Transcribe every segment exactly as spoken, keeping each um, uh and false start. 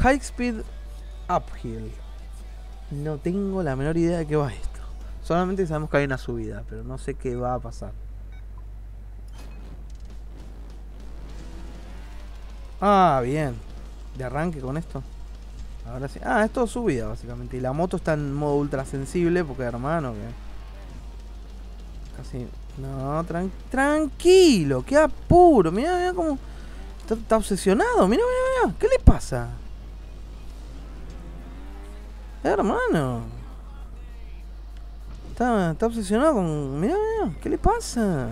High Speed Uphill. No tengo la menor idea de qué va esto. Solamente sabemos que hay una subida, pero no sé qué va a pasar. Ah, bien. De arranque con esto. Ahora sí. Ah, es todo subida básicamente. Y la moto está en modo ultra sensible porque hermano que... Casi... No, tran tranquilo, qué apuro. Mirá, mirá cómo... Está, está obsesionado. Mirá, mirá, mirá. ¿Qué le pasa? Hermano. Está, está obsesionado con... Mirá, mirá. ¿Qué le pasa?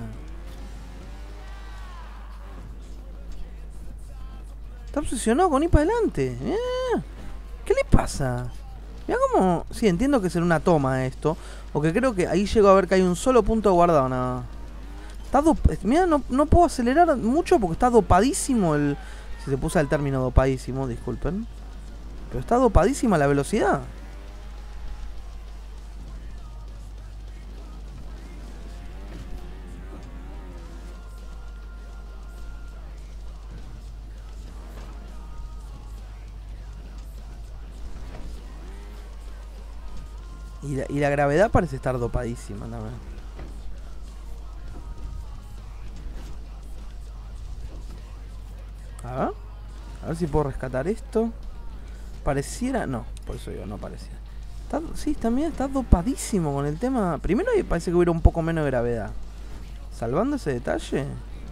Está obsesionado con ir para adelante. Mirá. ¿Qué le pasa? Mirá cómo... Sí, entiendo que será una toma esto. Porque creo que ahí llego a ver que hay un solo punto guardado nada. Está dop... Mirá, no, no puedo acelerar mucho porque está dopadísimo el... Si se puso el término dopadísimo, disculpen. Pero está dopadísima la velocidad. Y la, y la gravedad parece estar dopadísima también. A ver. A ver si puedo rescatar esto. Pareciera... No, por eso digo, no pareciera. Está, sí, también está dopadísimo con el tema. Primero parece que hubiera un poco menos de gravedad. Salvando ese detalle.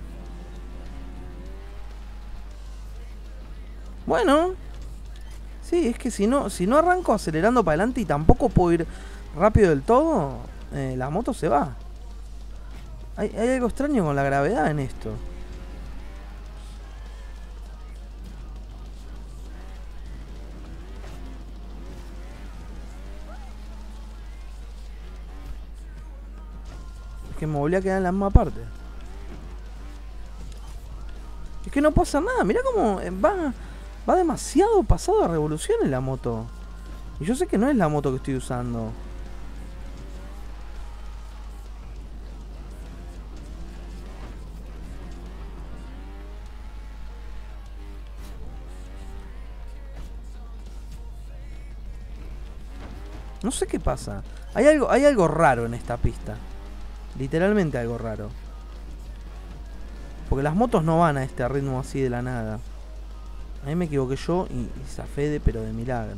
Bueno. Sí, es que si no, si no arranco acelerando para adelante y tampoco puedo ir rápido del todo, eh, la moto se va. Hay, hay algo extraño con la gravedad en esto. Es que me volví a quedar en la misma parte. Es que no pasa nada, mirá cómo va, va demasiado pasado a revoluciones la moto. Y yo sé que no es la moto que estoy usando. No sé qué pasa. Hay algo, hay algo raro en esta pista. Literalmente algo raro. Porque las motos no van a este ritmo así de la nada. Ahí me equivoqué yo y, y zafé de, pero de milagro.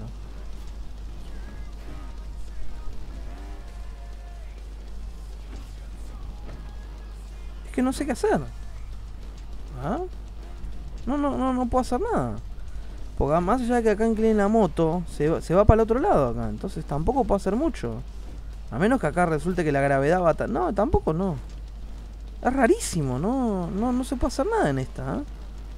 Es que no sé qué hacer. ¿Ah? No, no, no, no puedo hacer nada. Porque más allá de que acá incline la moto, se va, se va para el otro lado acá. Entonces tampoco puedo hacer mucho. A menos que acá resulte que la gravedad va a... No, tampoco no. Es rarísimo, no, no, no se puede hacer nada en esta, ¿eh?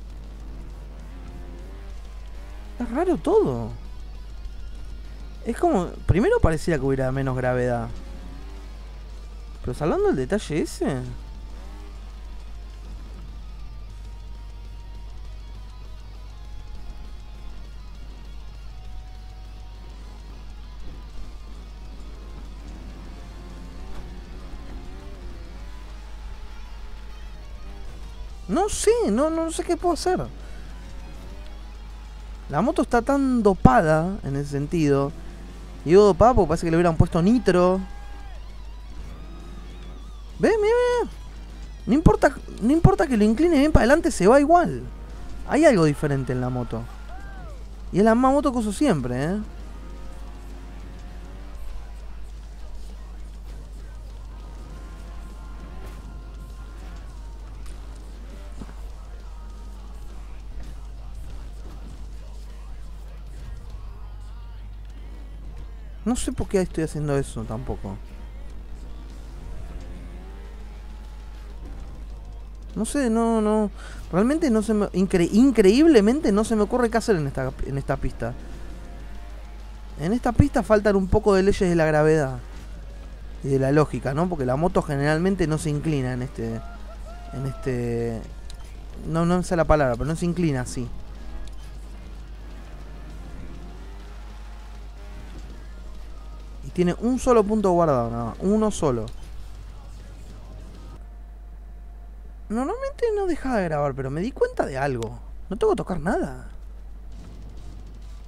Es raro todo. Es como... Primero pareciera que hubiera menos gravedad. Pero salvando el detalle ese... No sé, no, no sé qué puedo hacer. La moto está tan dopada en ese sentido. Y digo dopada porque parece que le hubieran puesto nitro. Ve, mira, mira. No importa, no importa que lo incline bien para adelante, se va igual. Hay algo diferente en la moto. Y es la misma moto que uso siempre, ¿eh? No sé por qué estoy haciendo eso tampoco. No sé, no, no. Realmente no se me... Incre increíblemente no se me ocurre qué hacer en esta, en esta pista. En esta pista faltan un poco de leyes de la gravedad. Y de la lógica, ¿no? Porque la moto generalmente no se inclina en este... En este... No, no sé la palabra, pero no se inclina así. Y tiene un solo punto guardado, nada más. Uno solo. Normalmente no dejaba de grabar, pero me di cuenta de algo. No tengo que tocar nada.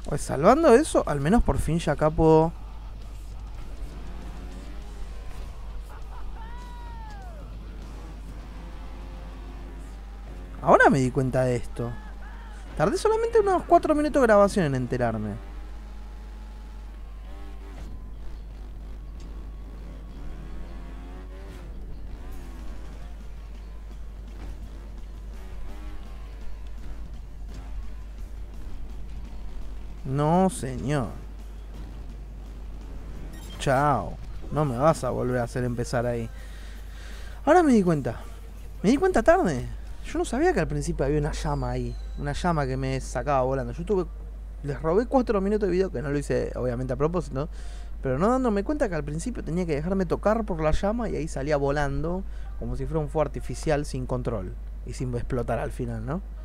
Pues salvando eso, al menos por fin ya acá puedo... Ahora me di cuenta de esto. Tardé solamente unos cuatro minutos de grabación en enterarme. No, señor. Chao. No me vas a volver a hacer empezar ahí. Ahora me di cuenta. Me di cuenta tarde. Yo no sabía que al principio había una llama ahí. Una llama que me sacaba volando. Yo tuve... Les robé cuatro minutos de video, que no lo hice obviamente a propósito. Pero no dándome cuenta que al principio tenía que dejarme tocar por la llama y ahí salía volando. Como si fuera un fuego artificial sin control. Y sin explotar al final, ¿no?